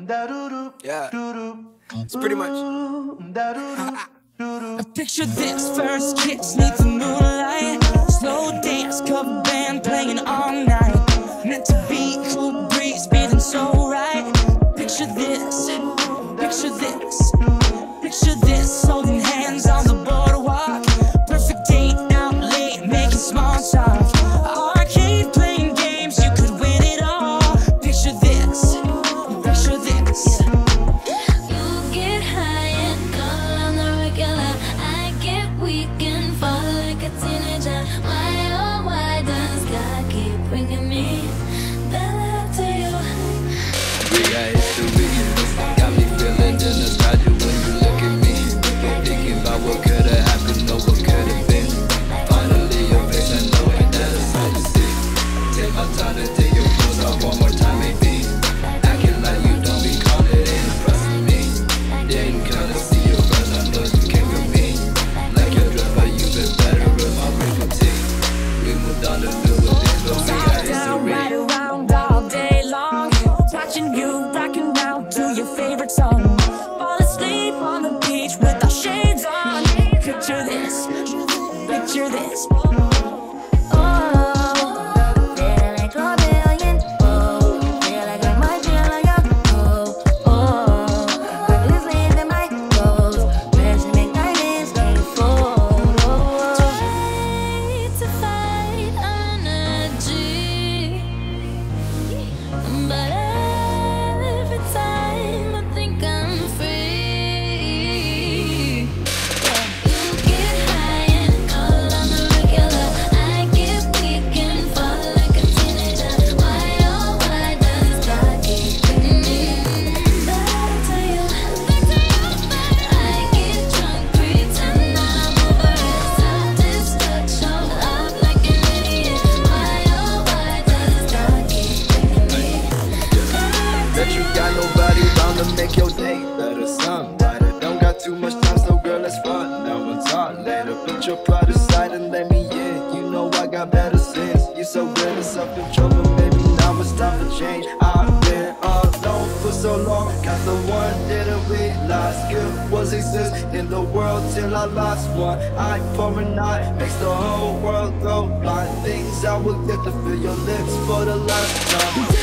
Yeah, it's pretty much. Picture this, first kiss neath the moonlight, slow dance, cover band playing all night, meant to be, cool breeze, feeling so right. Picture this, picture this, picture this, holding hands on the boardwalk, perfect date out late, making small talk, arcade playing games, you could win it all. Picture this, picture this. You get high and call on the regular, I get weak and fall like a teenager. Why, oh why does God keep bringing me back to you? We got history, got me feeling the nostalgia when you look at me, thinking about what could have happened or what could have been. Finally your face, I know ain't that a sight to see. Take my time to take your clothes off one more time, maybe. Acting like you don't be calling, it ain't impressing me. Didn't come to see you, but I know you came with me. Like your dress, but you been better with my routine. We moved on to do with this, but we got history. Right around all day long, watching you rocking out to your favorite song. Fall asleep on the beach with our shades on. Picture this, picture this. But every time I think I'm free, you get high and call on the regular, I get weak and fall like a teenager. Why, oh why does God keep bringing me back to you? I get drunk, pretend that I'm over it, self-destruction, love like an idiot. Why, oh why does God keep bringing me? Bet you got nobody around to make your day better. Somebody don't got too much time, so girl, let's run. Now we'll talk later. Put your pride aside and let me in. You know I got better sins. You so good at self-control, but maybe now it's time for change. I've been alone for so long, got the one didn't realize skill was exist in the world till I lost one. I pour a night makes the whole world go blind. Things I would get to feel your lips for the last time.